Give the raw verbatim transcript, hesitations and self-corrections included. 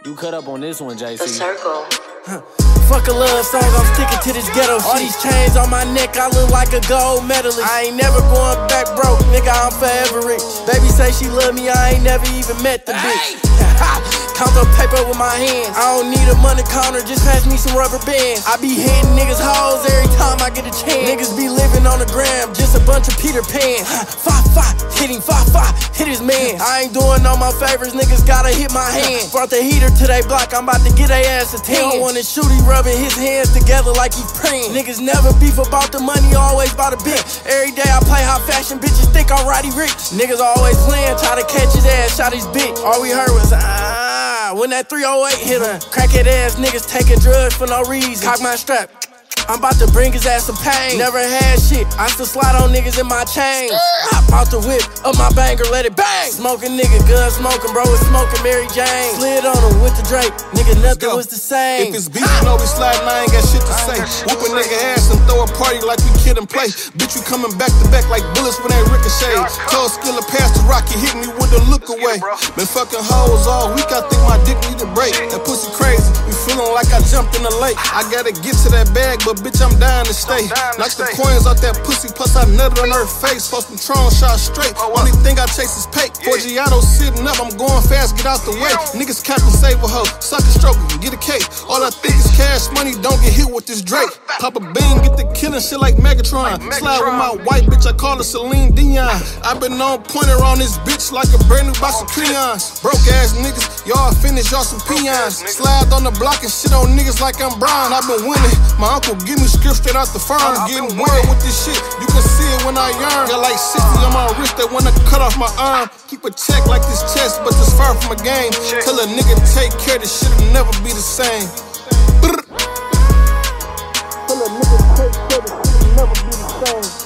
You cut up on this one, J C. The Circle. Huh. Fuck a love song, I'm sticking to this ghetto shit. All these chains on my neck, I look like a gold medalist. I ain't never going back broke, nigga, I'm forever rich. Baby say she love me, I ain't never even met the bitch. Count the paper with my hands. I don't need a money counter, just pass me some rubber bands. I be hitting niggas hoes every time I get a chance. Niggas be living on the gram, just a bunch of Peter Pan. Five, five, hitting five, five, hit his man. I ain't doing all my favors, niggas gotta hit my hand. Brought the heater to they block, I'm about to get they ass a ten. He don't wanna shoot, he rubbing his hands together like he praying. Niggas never beef about the money, always about a bitch. Every day I play high fashion, bitches think I'm already rich. Niggas always playing, try to catch his ass, shot his bitch. All we heard was ah, when that three oh eight hit him. Crackhead ass niggas taking drugs for no reason. Cock my strap, I'm about to bring his ass some pain. Never had shit, I still slide on niggas in my chains. Hop out the whip, up my banger, let it bang. Smoking nigga, gun smoking, bro, it's smoking Mary Jane. Slid on him with the Drake, nigga, nothing was the same. If it's beef, you know we sliding, I ain't got shit to say. Whoop a nigga ass and throw a party like we kid and play. Bitch, you coming back to back like bullets when they ricochet. Told Skilla pass the rock, he hit me with a look away. Been fucking hoes all week, I think my dick need a break. That pussy crazy, we feeling like I jumped in the lake. I gotta get to that bag, but bitch, I'm dying to stay. Knock the coins out that pussy, plus I nutted on her face. Post some Tron shot straight. Only thing I chase is pay. Forgiato sitting up, I'm going fast, get out the way. Niggas Captain Save a hoe, suck a stroke, get a cake. All I think is cash money, don't get hit with this Drake. Pop a bean, get the killing shit like Megatron. Slide with my white bitch, I call her Celine Dion. I been on pointer on this bitch like a brand new box of crayons. Broke ass niggas, y'all finish, y'all some peons. Slide on the block and shit on niggas like I'm Brian. I been winning, my uncle give me script straight out the farm. I'm getting weird with this shit, you can see it when I yearn. Got like sixty on my wrist, they wanna cut off my arm. Keep a check like this chest, but this far from a game. Tell a nigga take care, this shit'll never be the same. Tell a nigga take care, this shit'll never be the same.